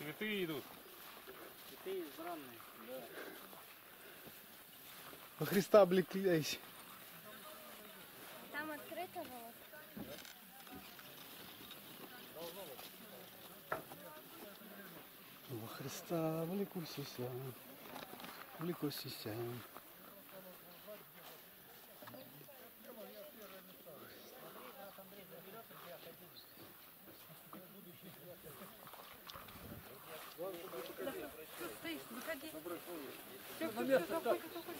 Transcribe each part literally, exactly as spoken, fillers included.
Цветы идут. Цветы избранные. Да. Во Христа облекляйся. Там открыто было. Во Христа облекуся, облекуся. Стоишь, выходи. Все, на место, так.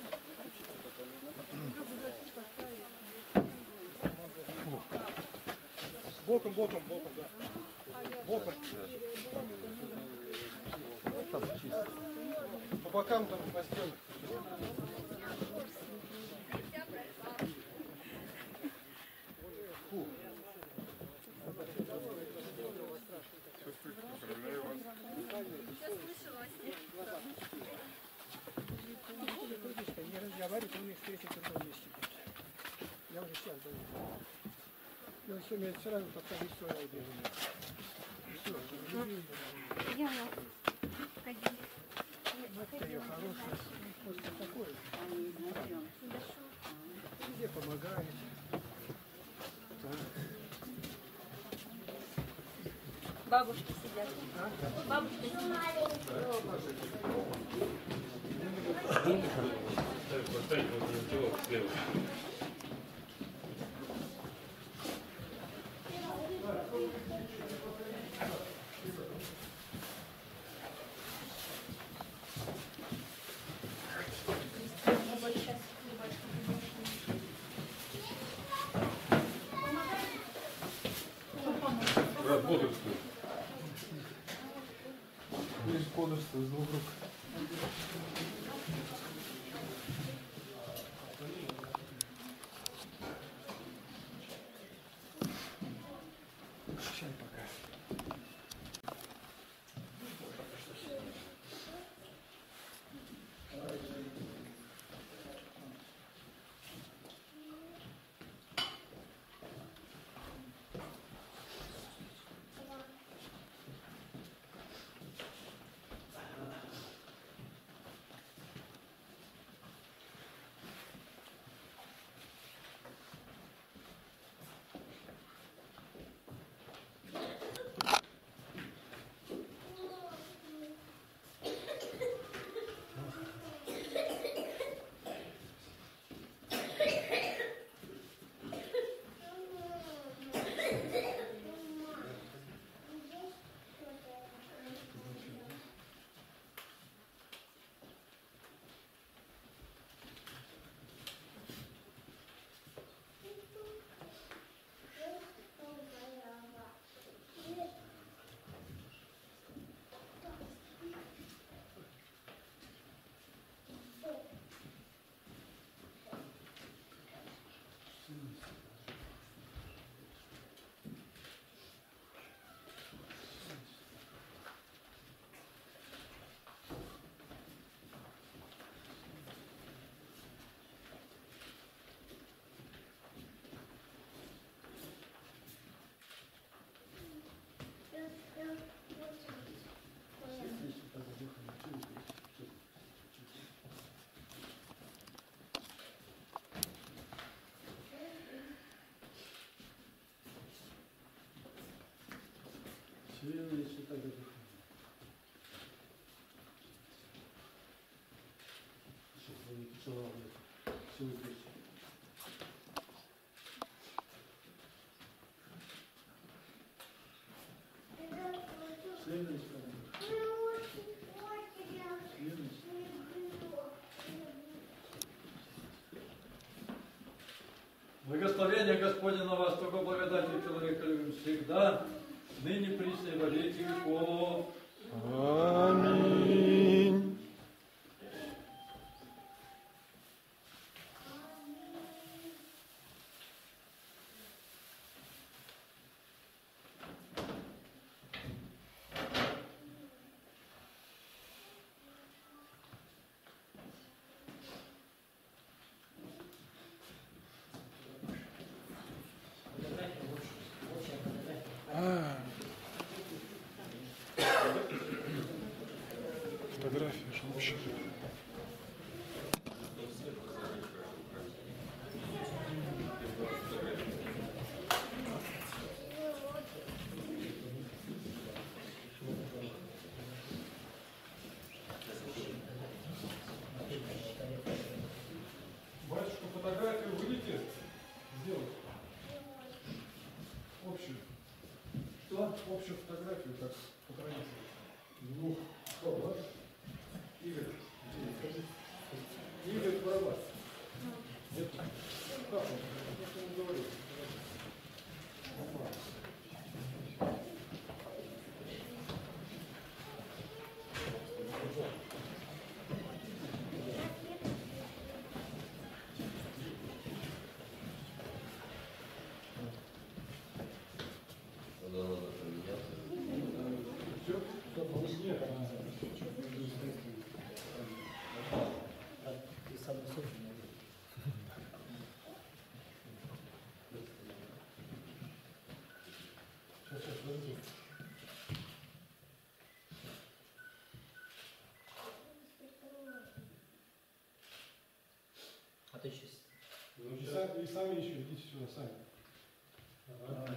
Боком, боком, боком, да. Боком. Там чисто. По бокам там по стенам. Фу. Не разговаривать, он их встретит в другом месте. Я уже сейчас даю. Ну все, мне сразу подходить, что я убегу. Все, Я на. Ходи. матка ее хорошая, просто такой. Где помогает. Бабушки сидят. Бабушки сидят. Поставить вот на тело слева. Брат, бодрствуй. Лишь бодрствуй с двух рук. Чай пока. Благословение Господне на вас, только благодатью человека любим всегда, ныне присно и во веки веков. Аминь. Да Фотографии же вообще. Батюшка, фотографию будете сделать? Общую. Что? Общую фотографию, так, по границе. Двух. Кто, да? Игорь. Игорь Барабас. Нет. Как он? Я не говорю. А ты сейчас. Ну, и, сами, и сами еще, идите сюда, сами. Ага.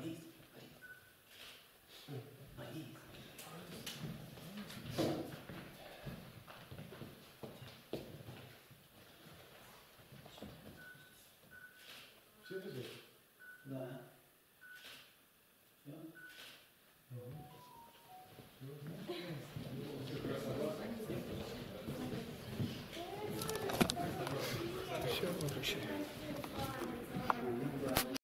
Все здесь? Да. Угу.